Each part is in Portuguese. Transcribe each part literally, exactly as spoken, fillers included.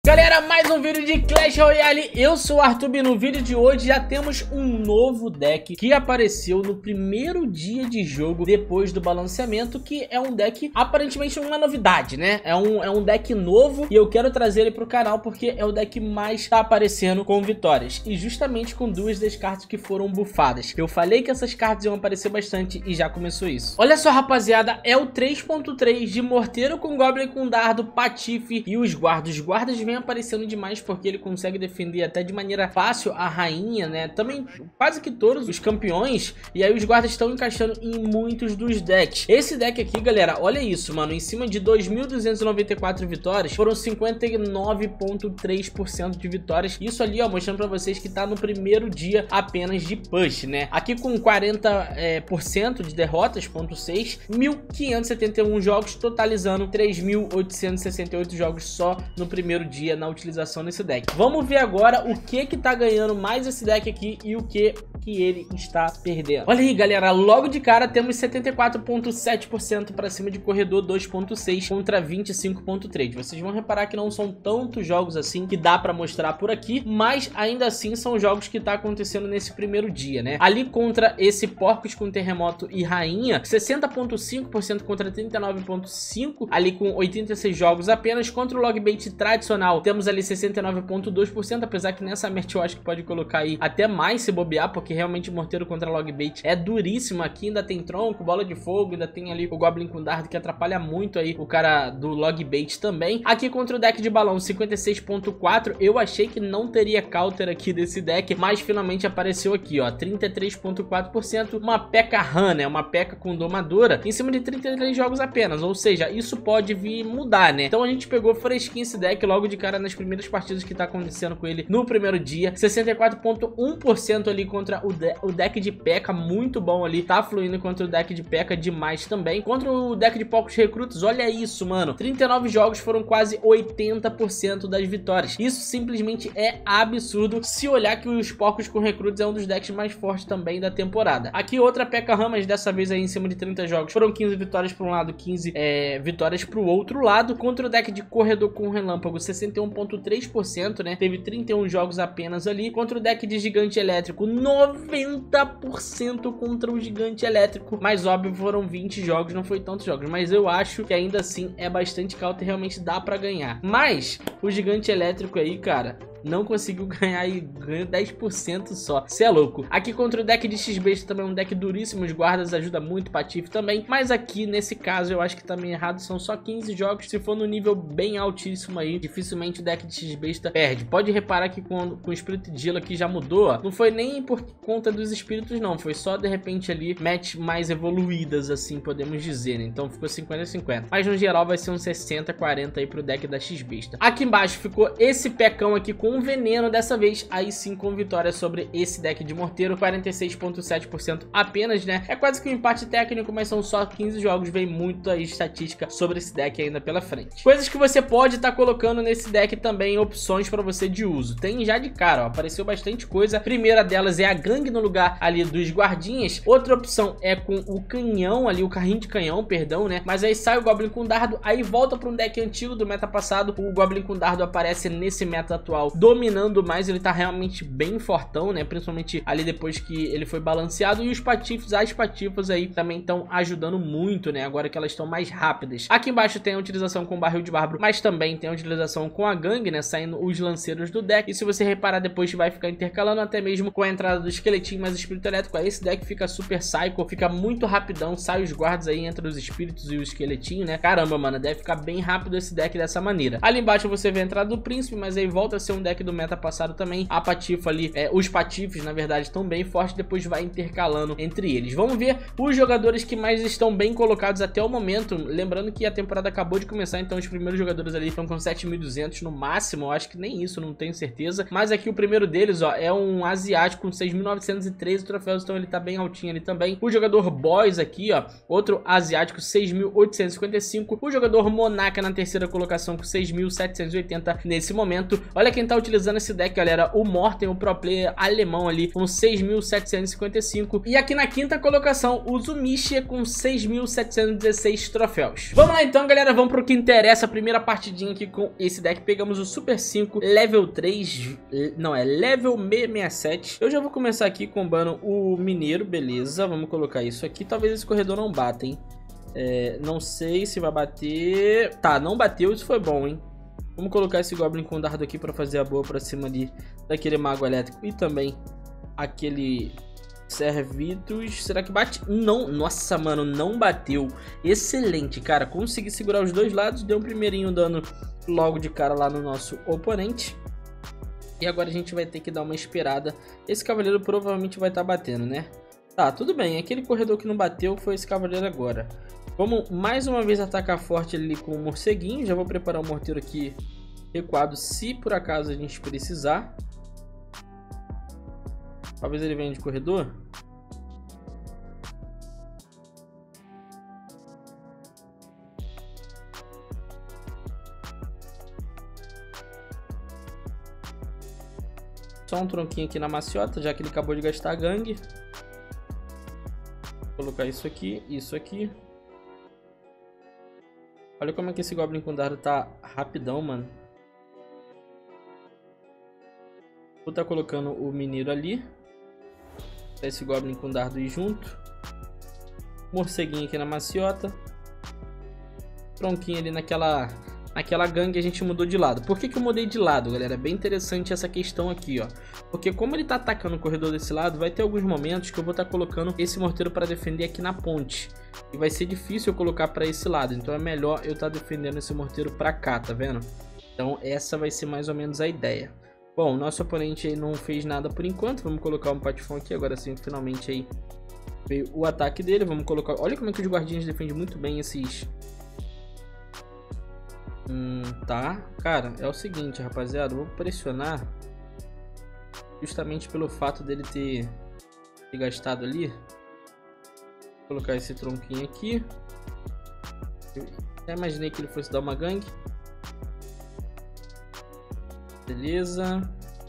Galera, mais um vídeo de Clash Royale. Eu sou o Arthur e no vídeo de hoje já temos um novo deck que apareceu no primeiro dia de jogo depois do balanceamento, que é um deck aparentemente uma novidade, né? É um, é um deck novo e eu quero trazer ele pro canal porque é o deck mais tá aparecendo com vitórias e justamente com duas das cartas que foram bufadas. Eu falei que essas cartas iam aparecer bastante e já começou isso. Olha só, rapaziada, é o três ponto três de Morteiro com Goblin com Dardo, Patife e os guardas. Os guardas vêm aparecendo demais porque ele consegue defender até de maneira fácil a rainha, né? Também quase que todos os campeões. E aí os guardas estão encaixando em muitos dos decks. Esse deck aqui, galera, olha isso, mano. Em cima de dois mil duzentas e noventa e quatro vitórias, foram cinquenta e nove vírgula três por cento de vitórias. Isso ali, ó, mostrando pra vocês que tá no primeiro dia apenas de push, né? Aqui com quarenta por cento de derrotas, ponto seis, mil quinhentos e setenta e um jogos, totalizando três mil oitocentos e sessenta e oito jogos só no primeiro dia na utilização desse deck. Vamos ver agora o que que tá ganhando mais esse deck aqui e o que que ele está perdendo. Olha aí, galera, logo de cara temos setenta e quatro vírgula sete por cento para cima de corredor dois ponto seis contra vinte e cinco vírgula três. Vocês vão reparar que não são tantos jogos assim que dá para mostrar por aqui, mas ainda assim são jogos que tá acontecendo nesse primeiro dia, né? Ali contra esse Porcos com Terremoto e Rainha, sessenta vírgula cinco por cento contra trinta e nove vírgula cinco por cento, ali com oitenta e seis jogos apenas. Contra o Logbait tradicional, temos ali sessenta e nove vírgula dois por cento, apesar que nessa match eu acho que pode colocar aí até mais se bobear, porque realmente Morteiro contra Logbait é duríssimo. Aqui ainda tem tronco, bola de fogo, ainda tem ali o Goblin com Dardo que atrapalha muito aí o cara do Logbait também. Aqui contra o deck de balão, cinquenta e seis vírgula quatro, eu achei que não teria counter aqui desse deck, mas finalmente apareceu aqui, ó, trinta e três vírgula quatro por cento, uma P.E.K.K.A Han, né, uma P E K K A com domadora, em cima de trinta e três jogos apenas, ou seja, isso pode vir mudar, né? Então a gente pegou fresquinho esse deck logo de cara nas primeiras partidas que tá acontecendo com ele no primeiro dia. Sessenta e quatro vírgula um por cento ali contra o, de o deck de P E K K A, muito bom ali, tá fluindo contra o deck de P E K K A demais também. Contra o deck de Porcos Recrutas, olha isso, mano, trinta e nove jogos, foram quase oitenta por cento das vitórias. Isso simplesmente é absurdo, se olhar que os Porcos com Recrutas é um dos decks mais fortes também da temporada. Aqui outra P E K K A Han, mas dessa vez aí em cima de trinta jogos, foram quinze vitórias para um lado, quinze é, vitórias para o outro lado. Contra o deck de Corredor com Relâmpago, sessenta e um vírgula três por cento, né, teve trinta e um jogos apenas ali. Contra o deck de Gigante Elétrico, noventa por cento contra o Gigante Elétrico, mas óbvio foram vinte jogos, não foi tantos jogos, mas eu acho que ainda assim é bastante counter, realmente dá pra ganhar. Mas o Gigante Elétrico aí, cara, não conseguiu ganhar e ganhou dez por cento só. Cê é louco. Aqui contra o deck de X-Besta também é um deck duríssimo. Os guardas ajuda muito, Patife também. Mas aqui, nesse caso, eu acho que também errado. São só quinze jogos. Se for no nível bem altíssimo aí, dificilmente o deck de X-Besta perde. Pode reparar que com, com o Espírito de Gelo aqui já mudou, ó. Não foi nem por conta dos espíritos, não. Foi só, de repente, ali, match mais evoluídas, assim, podemos dizer, né? Então ficou cinquenta a cinquenta. Mas, no geral, vai ser um sessenta a quarenta aí pro deck da X-Besta. Aqui embaixo ficou esse pecão aqui com um veneno, dessa vez aí sim com vitória sobre esse deck de Morteiro, quarenta e seis vírgula sete por cento apenas, né? É quase que um empate técnico, mas são só quinze jogos, vem muito aí estatística sobre esse deck ainda pela frente. Coisas que você pode estar tá colocando nesse deck também, opções para você de uso. Tem já de cara, ó, apareceu bastante coisa. A primeira delas é a gangue no lugar ali dos guardinhas. Outra opção é com o canhão ali, o carrinho de canhão, perdão, né? Mas aí sai o Goblin com Dardo, aí volta para um deck antigo do meta passado. O Goblin com Dardo aparece nesse meta atual, dominando mais, ele tá realmente bem fortão, né? Principalmente ali depois que ele foi balanceado. E os patifes, as patifas aí também estão ajudando muito, né? Agora que elas estão mais rápidas. Aqui embaixo tem a utilização com barril de bárbaro, mas também tem a utilização com a gangue, né? Saindo os lanceiros do deck. E se você reparar depois, vai ficar intercalando até mesmo com a entrada do esqueletinho mais espírito elétrico. Aí esse deck fica super psycho, fica muito rapidão. Sai os guardas aí entre os espíritos e o esqueletinho, né? Caramba, mano, deve ficar bem rápido esse deck dessa maneira. Ali embaixo você vê a entrada do príncipe, mas aí volta a ser um deck do meta passado também. A patifa ali, é, os patifes na verdade estão bem fortes, depois vai intercalando entre eles. Vamos ver os jogadores que mais estão bem colocados até o momento, lembrando que a temporada acabou de começar, então os primeiros jogadores ali estão com sete mil e duzentos no máximo, eu acho que nem isso, não tenho certeza, mas aqui o primeiro deles, ó, é um asiático com seis mil novecentos e treze troféus, então ele tá bem altinho ali também. O jogador Boys aqui, ó, outro asiático, seis mil oitocentos e cinquenta e cinco. O jogador Monaka na terceira colocação com seis mil setecentos e oitenta nesse momento. Olha quem tá utilizando esse deck, galera, o Morten, o pro player alemão ali, com seis mil setecentos e cinquenta e cinco. E aqui na quinta colocação, o Zumiche com seis mil setecentos e dezesseis troféus. Vamos lá então, galera, vamos pro que interessa. A primeira partidinha aqui com esse deck. Pegamos o Super cinco, level três, não, é level seiscentos e sessenta e sete. Eu já vou começar aqui combando o Mineiro, beleza. Vamos colocar isso aqui. Talvez esse corredor não bata, hein. É, não sei se vai bater. Tá, não bateu, isso foi bom, hein. Vamos colocar esse Goblin com dardo aqui pra fazer a boa pra cima ali daquele Mago Elétrico e também aquele Servitus. Será que bate? Não, nossa, mano, não bateu. Excelente, cara, consegui segurar os dois lados, deu um primeirinho dano logo de cara lá no nosso oponente. E agora a gente vai ter que dar uma esperada. Esse cavaleiro provavelmente vai estar batendo, né? Tá, tudo bem, aquele corredor que não bateu foi esse cavaleiro agora. Vamos mais uma vez atacar forte ali com o morceguinho. Já vou preparar o morteiro aqui recuado se por acaso a gente precisar. Talvez ele venha de corredor. Só um tronquinho aqui na maciota, já que ele acabou de gastar a gangue. Vou colocar isso aqui, isso aqui. Olha como é que esse Goblin com dardo tá rapidão, mano. Vou estar colocando o Mineiro ali. Esse Goblin com dardo ir junto. Morceguinho aqui na maciota. Tronquinho ali naquela, naquela gangue, a gente mudou de lado. Por que que eu mudei de lado, galera? É bem interessante essa questão aqui, ó. Porque como ele tá atacando o corredor desse lado, vai ter alguns momentos que eu vou estar colocando esse morteiro para defender aqui na ponte. E vai ser difícil eu colocar para esse lado. Então é melhor eu estar defendendo esse morteiro para cá, tá vendo? Então essa vai ser mais ou menos a ideia. Bom, nosso oponente aí não fez nada por enquanto. Vamos colocar um patifão aqui. Agora sim, finalmente aí veio o ataque dele. Vamos colocar... Olha como é que os guardinhas defendem muito bem esses... Hum, tá. Cara, é o seguinte, rapaziada. Eu vou pressionar. Justamente pelo fato dele ter, ter gastado ali. Vou colocar esse tronquinho aqui. Eu até imaginei que ele fosse dar uma gangue. Beleza.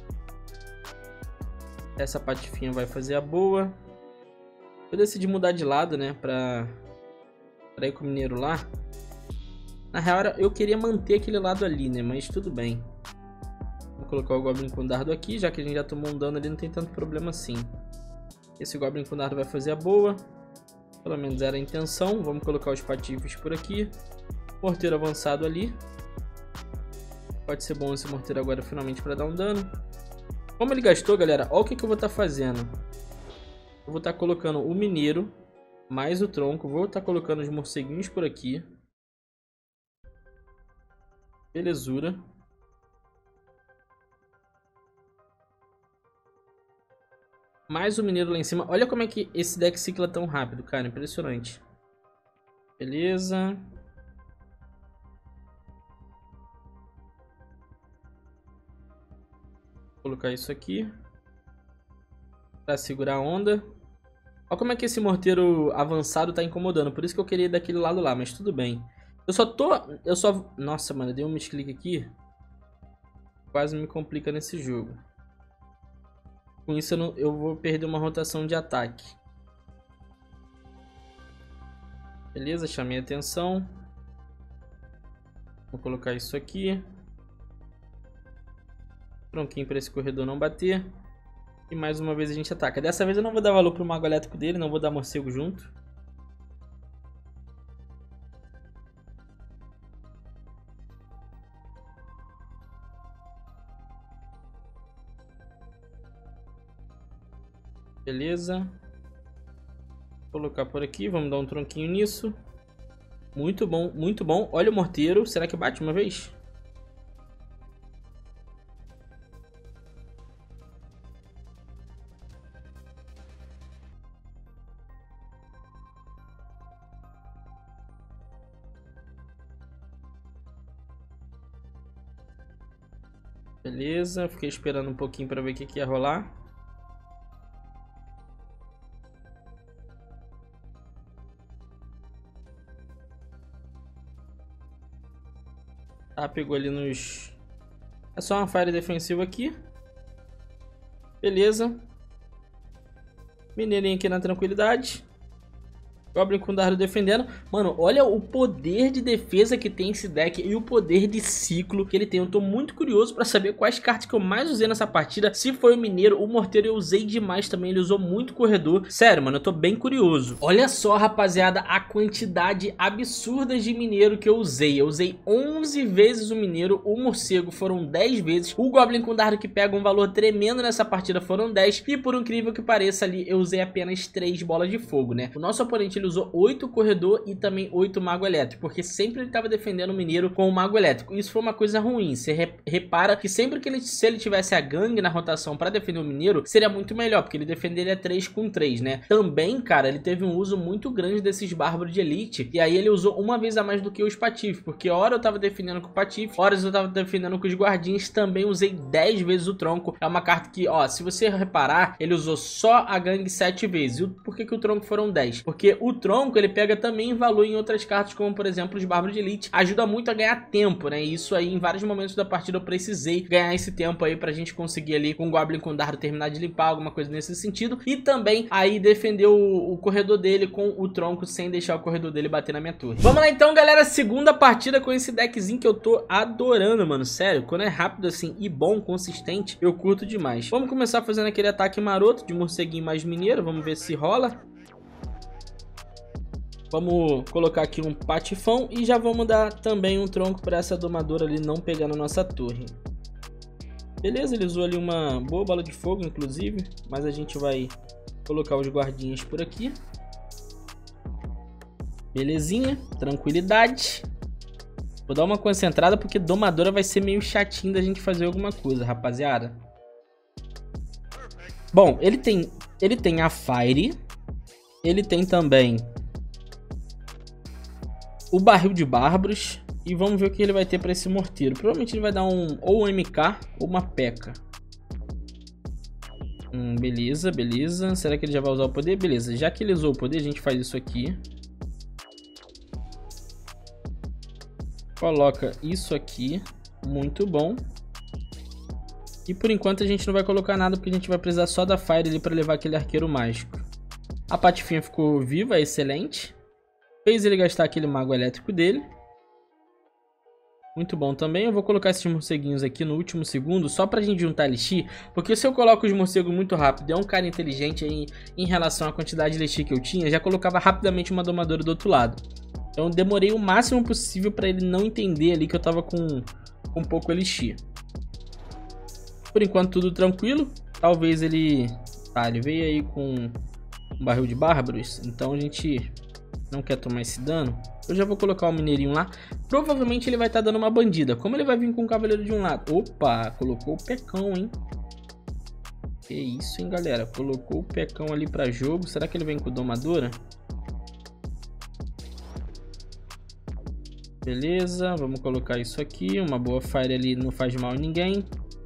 Essa patifinha vai fazer a boa. Eu decidi mudar de lado, né? Pra, pra ir com o Mineiro lá. Na real, eu queria manter aquele lado ali, né? Mas tudo bem. Vou colocar o Goblin com dardo aqui. Já que a gente já tomou um dano ali, não tem tanto problema assim. Esse Goblin com dardo vai fazer a boa. Pelo menos era a intenção. Vamos colocar os patifes por aqui. Morteiro avançado ali. Pode ser bom esse morteiro agora finalmente para dar um dano. Como ele gastou, galera, olha o que, que eu vou estar fazendo. Eu vou estar colocando o Mineiro mais o tronco. Vou estar colocando os morceguinhos por aqui. Belezura. Mais o Mineiro lá em cima. Olha como é que esse deck cicla tão rápido, cara. Impressionante. Beleza. Vou colocar isso aqui para segurar a onda. Olha como é que esse morteiro avançado tá incomodando. Por isso que eu queria ir daquele lado lá, mas tudo bem. Eu só tô... Eu só... Nossa, mano, eu dei um misclick aqui. Quase me complica nesse jogo. Com isso eu, não... eu vou perder uma rotação de ataque. Beleza, chamei a atenção. Vou colocar isso aqui. Tronquinho para esse corredor não bater. E mais uma vez a gente ataca. Dessa vez eu não vou dar valor pro Mago Elétrico dele. Não vou dar morcego junto. Beleza. Vou colocar por aqui. Vamos dar um tronquinho nisso. Muito bom, muito bom. Olha o morteiro. Será que bate uma vez? Beleza, fiquei esperando um pouquinho para ver o que, que ia rolar. Tá, pegou ali nos... É só uma fire defensiva aqui. Beleza. Mineirinho aqui na tranquilidade. Goblin com dardo defendendo. Mano, olha o poder de defesa que tem esse deck e o poder de ciclo que ele tem. Eu tô muito curioso pra saber quais cartas que eu mais usei nessa partida. Se foi o mineiro, o morteiro eu usei demais também. Ele usou muito corredor. Sério, mano, eu tô bem curioso. Olha só, rapaziada, a quantidade absurda de mineiro que eu usei. Eu usei onze vezes o mineiro. O morcego foram dez vezes. O Goblin com dardo que pega um valor tremendo nessa partida foram dez. E por incrível que pareça ali, eu usei apenas três bolas de fogo, né? O nosso oponente ele usou oito corredor e também oito mago elétrico, porque sempre ele estava defendendo o mineiro com o mago elétrico. Isso foi uma coisa ruim. Você re repara que sempre que ele, se ele tivesse a gangue na rotação para defender o mineiro, seria muito melhor, porque ele defenderia três com três, né? Também, cara, ele teve um uso muito grande desses bárbaros de elite, e aí ele usou uma vez a mais do que os patifes, porque hora eu tava defendendo com o patife, horas eu tava defendendo com os guardinhas. Também usei dez vezes o tronco. É uma carta que, ó, se você reparar, ele usou só a gangue sete vezes. E por que que o tronco foram dez? Porque o tronco ele pega também valor em outras cartas, como por exemplo os bárbaros de elite. Ajuda muito a ganhar tempo, né? E isso aí em vários momentos da partida eu precisei ganhar esse tempo aí pra gente conseguir ali com o Goblin com dardo terminar de limpar, alguma coisa nesse sentido. E também aí defender o, o corredor dele com o tronco sem deixar o corredor dele bater na minha torre. Vamos lá então, galera, segunda partida com esse deckzinho que eu tô adorando, mano. Sério, quando é rápido assim e bom, consistente, eu curto demais. Vamos começar fazendo aquele ataque maroto de morceguinho mais mineiro. Vamos ver se rola. Vamos colocar aqui um patifão e já vamos dar também um tronco para essa domadora ali não pegar na nossa torre. Beleza, ele usou ali uma boa bola de fogo, inclusive, mas a gente vai colocar os guardinhas por aqui. Belezinha, tranquilidade. Vou dar uma concentrada porque domadora vai ser meio chatinho da gente fazer alguma coisa, rapaziada. Bom, ele tem, ele tem a Fire, ele tem também o barril de bárbaros. E vamos ver o que ele vai ter para esse morteiro. Provavelmente ele vai dar um ou um M K ou uma P.E.K.K.A. Hum, beleza, beleza. Será que ele já vai usar o poder? Beleza, já que ele usou o poder, a gente faz isso aqui. Coloca isso aqui. Muito bom. E por enquanto a gente não vai colocar nada, porque a gente vai precisar só da Fire ali para levar aquele arqueiro mágico. A patifinha ficou viva, é excelente. Fez ele gastar aquele mago elétrico dele. Muito bom também. Eu vou colocar esses morceguinhos aqui no último segundo, só pra gente juntar elixir. Porque se eu coloco os morcegos muito rápido, é um cara inteligente aí em relação à quantidade de elixir que eu tinha, já colocava rapidamente uma domadora do outro lado. Então eu demorei o máximo possível pra ele não entender ali que eu tava com, com pouco elixir. Por enquanto tudo tranquilo. Talvez ele... Tá, ele veio aí com um barril de bárbaros. Então a gente não quer tomar esse dano. Eu já vou colocar o mineirinho lá. Provavelmente ele vai estar dando uma bandida. Como ele vai vir com o cavaleiro de um lado? Opa, colocou o pecão, hein? Que isso, hein, galera? Colocou o pecão ali pra jogo. Será que ele vem com domadora? Beleza, vamos colocar isso aqui. Uma boa fire ali não faz mal a ninguém.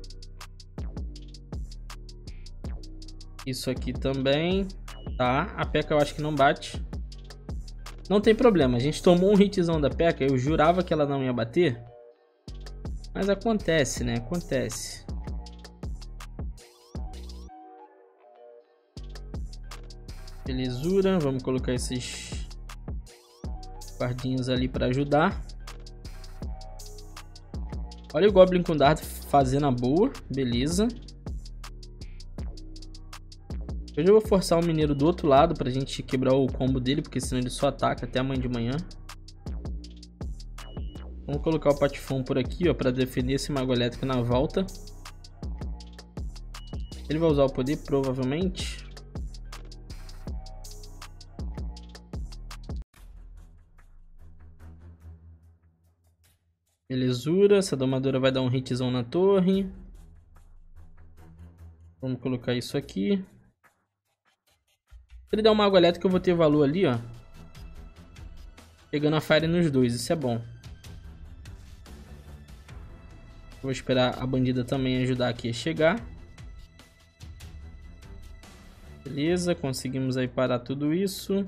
Isso aqui também. Tá, a P.E.K.K.A eu acho que não bate. Não tem problema, a gente tomou um hitzão da P.E.K.K.A, eu jurava que ela não ia bater. Mas acontece, né? Acontece. Belezura, vamos colocar esses guardinhos ali para ajudar. Olha o Goblin com dardo fazendo a boa, beleza. Eu já vou forçar o mineiro do outro lado pra gente quebrar o combo dele, porque senão ele só ataca até amanhã de manhã. Vamos colocar o patifão por aqui, ó, pra defender esse mago elétrico na volta. Ele vai usar o poder, provavelmente. Belezura, essa domadora vai dar um hitzão na torre. Vamos colocar isso aqui. Se ele der um mago elétrico, eu vou ter valor ali, ó. Pegando a fire nos dois, isso é bom. Vou esperar a bandida também ajudar aqui a chegar. Beleza, conseguimos aí parar tudo isso.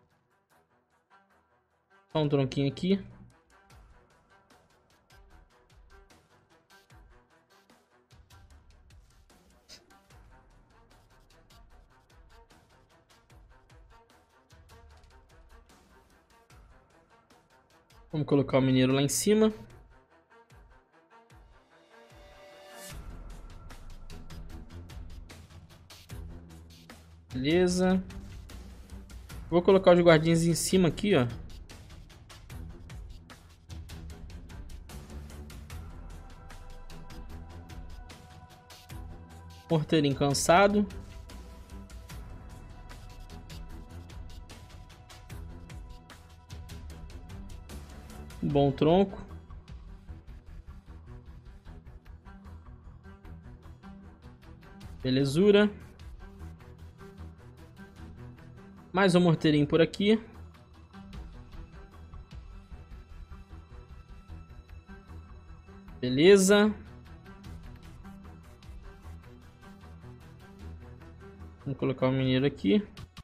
Só um tronquinho aqui. Vamos colocar o mineiro lá em cima. Beleza. Vou colocar os guardinhas em cima aqui, ó. Morteirinho cansado. Bom tronco. Belezura. Mais um morteirinho por aqui. Beleza. Vamos colocar o mineiro aqui.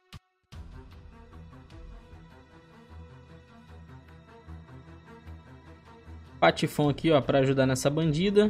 Patifão aqui, ó, pra ajudar nessa bandida.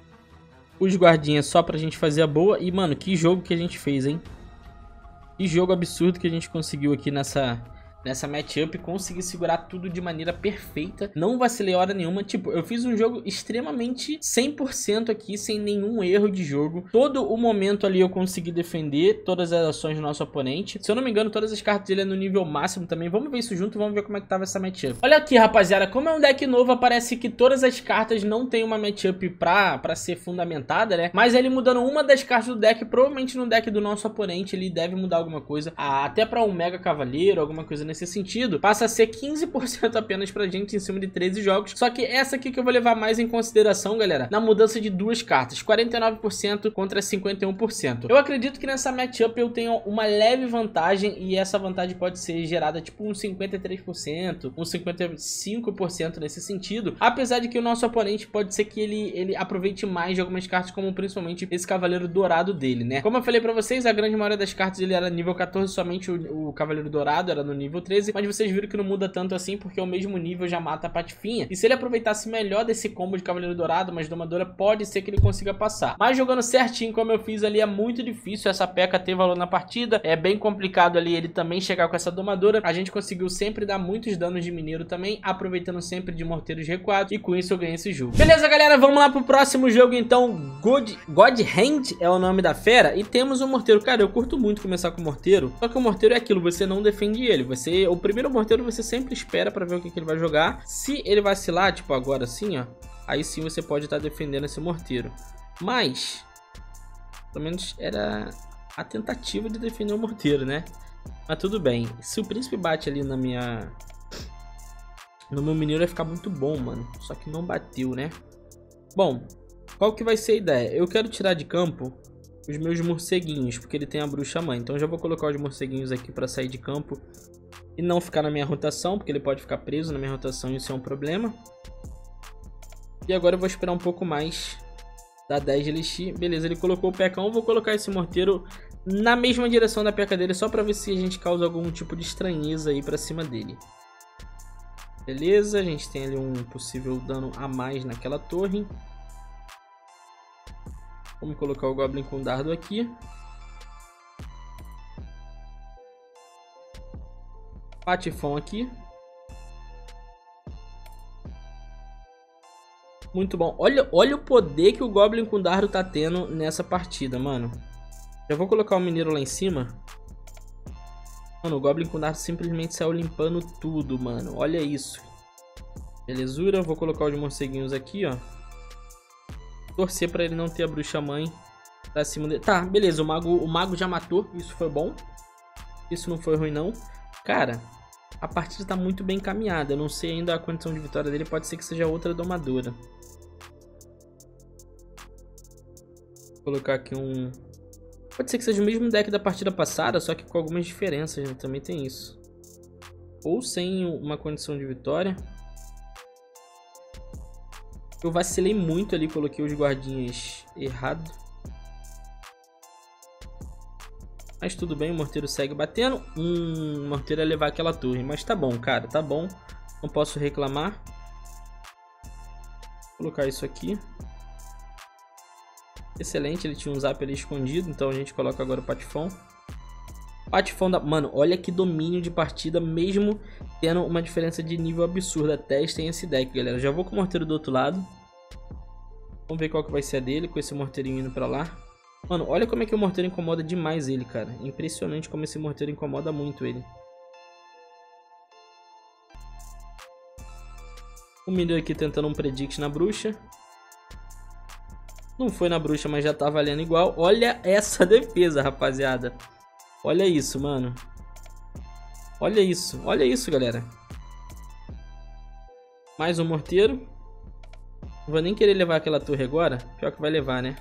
Os guardinhas só pra gente fazer a boa. E, mano, que jogo que a gente fez, hein? Que jogo absurdo que a gente conseguiu aqui nessa... Nessa matchup, consegui segurar tudo de maneira perfeita. Não vacilei hora nenhuma. Tipo, eu fiz um jogo extremamente cem por cento aqui, sem nenhum erro de jogo. Todo o momento ali eu consegui defender todas as ações do nosso oponente. Se eu não me engano, todas as cartas dele é no nível máximo também. Vamos ver isso junto, vamos ver como é que tava essa matchup. Olha aqui, rapaziada, como é um deck novo, parece que todas as cartas não tem uma matchup pra, pra ser fundamentada, né? Mas ele mudando uma das cartas do deck, provavelmente no deck do nosso oponente, ele deve mudar alguma coisa. Ah, até pra um Mega Cavaleiro, alguma coisa nesse sentido, passa a ser quinze por cento apenas pra gente em cima de treze jogos. Só que essa aqui que eu vou levar mais em consideração, galera, na mudança de duas cartas, quarenta e nove por cento contra cinquenta e um por cento. Eu acredito que nessa matchup eu tenho uma leve vantagem e essa vantagem pode ser gerada tipo uns cinquenta e três por cento, uns cinquenta e cinco por cento nesse sentido, apesar de que o nosso oponente pode ser que ele, ele aproveite mais de algumas cartas, como principalmente esse Cavaleiro Dourado dele, né? Como eu falei pra vocês, a grande maioria das cartas ele era nível quatorze, somente o, o Cavaleiro Dourado era no nível treze, mas vocês viram que não muda tanto assim, porque o mesmo nível já mata a Patifinha. E se ele aproveitasse melhor desse combo de Cavaleiro Dourado, mas Domadora, pode ser que ele consiga passar. Mas jogando certinho, como eu fiz ali, é muito difícil essa P.E.K.K.A ter valor na partida. É bem complicado ali ele também chegar com essa Domadora. A gente conseguiu sempre dar muitos danos de mineiro também, aproveitando sempre de morteiros recuados. E com isso eu ganhei esse jogo. Beleza, galera, vamos lá pro próximo jogo, então. God, God Hand é o nome da fera. E temos um morteiro. Cara, eu curto muito começar com morteiro. Só que o morteiro é aquilo, você não defende ele. Você, o primeiro morteiro você sempre espera pra ver o que, que ele vai jogar. Se ele vacilar, tipo agora assim, ó, aí sim você pode estar defendendo esse morteiro. Mas, pelo menos era a tentativa de defender o morteiro, né? Mas tudo bem. Se o príncipe bate ali na minha... no meu mineiro vai ficar muito bom, mano. Só que não bateu, né? Bom, qual que vai ser a ideia? Eu quero tirar de campo os meus morceguinhos, porque ele tem a bruxa mãe. Então já vou colocar os morceguinhos aqui pra sair de campo e não ficar na minha rotação, porque ele pode ficar preso na minha rotação e isso é um problema. E agora eu vou esperar um pouco mais da dez de elixir. Beleza, ele colocou o P K um, vou colocar esse morteiro na mesma direção da P K dele, só pra ver se a gente causa algum tipo de estranheza aí pra cima dele. Beleza, a gente tem ali um possível dano a mais naquela torre. Vamos colocar o Goblin com dardo aqui. Patifão aqui. Muito bom. Olha, olha o poder que o Goblin com dardo tá tendo nessa partida, mano. Já vou colocar o mineiro lá em cima. Mano, o Goblin com dardo simplesmente saiu limpando tudo, mano. Olha isso. Belezura. Vou colocar os morceguinhos aqui, ó. Torcer pra ele não ter a bruxa mãe pra cima dele. Tá, beleza. O mago, o mago já matou. Isso foi bom. Isso não foi ruim, não. Cara, a partida tá muito bem encaminhada. Eu não sei ainda a condição de vitória dele. Pode ser que seja outra domadora. Vou colocar aqui um... Pode ser que seja o mesmo deck da partida passada, só que com algumas diferenças, né? Também tem isso. Ou sem uma condição de vitória. Eu vacilei muito ali, coloquei os guardinhas errado. Mas tudo bem, o morteiro segue batendo. Hum, o morteiro ia levar aquela torre. Mas tá bom, cara, tá bom. Não posso reclamar. Vou colocar isso aqui. Excelente, ele tinha um zap ali escondido. Então a gente coloca agora o patifão. Patifão da... Mano, olha que domínio de partida, mesmo tendo uma diferença de nível absurda. Testem esse deck, galera. Já vou com o morteiro do outro lado. Vamos ver qual que vai ser a dele, com esse morteirinho indo pra lá. Mano, olha como é que o morteiro incomoda demais ele, cara. Impressionante como esse morteiro incomoda muito ele. O Minion aqui tentando um predict na bruxa. Não foi na bruxa, mas já tá valendo igual. Olha essa defesa, rapaziada. Olha isso, mano. Olha isso. Olha isso, galera. Mais um morteiro. Não vou nem querer levar aquela torre agora. Pior que vai levar, né?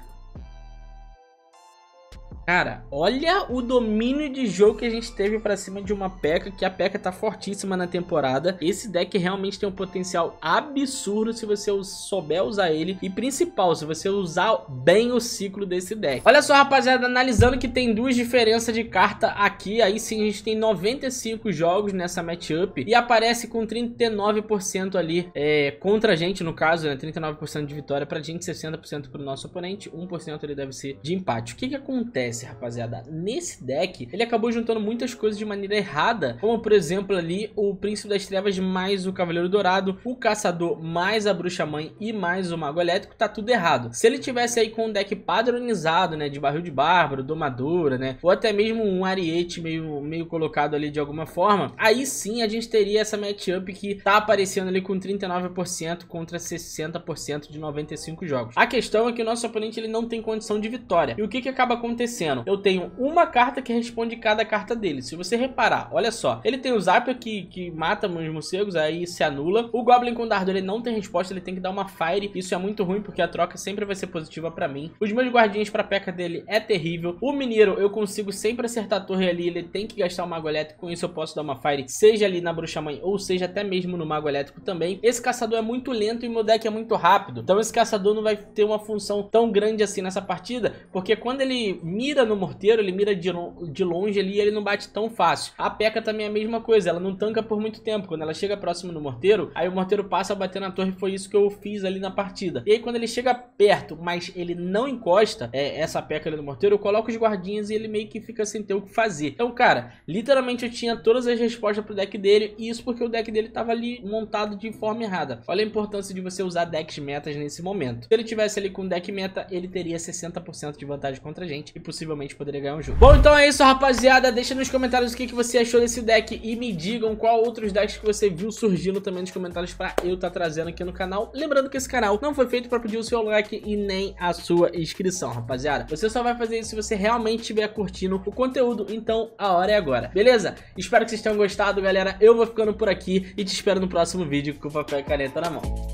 Cara, olha o domínio de jogo que a gente teve pra cima de uma P.E.K.K.A, que a P E K K A tá fortíssima na temporada. Esse deck realmente tem um potencial absurdo se você souber usar ele. E principal, se você usar bem o ciclo desse deck. Olha só, rapaziada, analisando que tem duas diferenças de carta aqui. Aí sim, a gente tem noventa e cinco jogos nessa matchup. E aparece com trinta e nove por cento ali é, contra a gente, no caso, né? trinta e nove por cento de vitória pra gente, sessenta por cento pro nosso oponente. um por cento ele deve ser de empate. O que que acontece, rapaziada? Nesse deck, ele acabou juntando muitas coisas de maneira errada, como por exemplo ali o Príncipe das Trevas mais o Cavaleiro Dourado, o Caçador mais a Bruxa Mãe e mais o Mago Elétrico. Tá tudo errado. Se ele tivesse aí com um deck padronizado, né, de Barril de Bárbaro, Domadora, né, ou até mesmo um Ariete meio, meio colocado ali de alguma forma, aí sim a gente teria essa matchup que tá aparecendo ali com trinta e nove por cento contra sessenta por cento de noventa e cinco jogos. A questão é que o nosso oponente ele não tem condição de vitória. E o que que acaba acontecendo? Eu tenho uma carta que responde cada carta dele. Se você reparar, olha só, ele tem o Zapper que, que mata os morcegos, aí se anula. O Goblin com Dardo, ele não tem resposta, ele tem que dar uma Fire. Isso é muito ruim, porque a troca sempre vai ser positiva pra mim. Os meus guardinhas pra P E K K A dele é terrível. O Mineiro, eu consigo sempre acertar a torre ali, ele tem que gastar o Mago Elétrico. Com isso eu posso dar uma Fire, seja ali na Bruxa Mãe, ou seja até mesmo no Mago Elétrico também. Esse Caçador é muito lento e meu deck é muito rápido. Então esse Caçador não vai ter uma função tão grande assim nessa partida, porque quando ele mira no morteiro, ele mira de, de longe ali e ele não bate tão fácil. A P E K K A também é a mesma coisa, ela não tanca por muito tempo. Quando ela chega próximo do morteiro, aí o morteiro passa a bater na torre. Foi isso que eu fiz ali na partida. E aí quando ele chega perto, mas ele não encosta, é, essa P E K K A ali no morteiro, eu coloco os guardinhas e ele meio que fica sem ter o que fazer. Então, cara, literalmente eu tinha todas as respostas pro deck dele, e isso porque o deck dele tava ali montado de forma errada. Olha a importância de você usar decks metas nesse momento. Se ele tivesse ali com deck meta, ele teria sessenta por cento de vantagem contra a gente e possivelmente poderia ganhar um jogo. Bom, então é isso, rapaziada. Deixa nos comentários o que, que você achou desse deck e me digam qual outros decks que você viu surgindo também nos comentários pra eu estar tá trazendo aqui no canal. Lembrando que esse canal não foi feito pra pedir o seu like e nem a sua inscrição, rapaziada. Você só vai fazer isso se você realmente estiver curtindo o conteúdo, então a hora é agora, beleza? Espero que vocês tenham gostado, galera. Eu vou ficando por aqui e te espero no próximo vídeo com o papel e caneta na mão.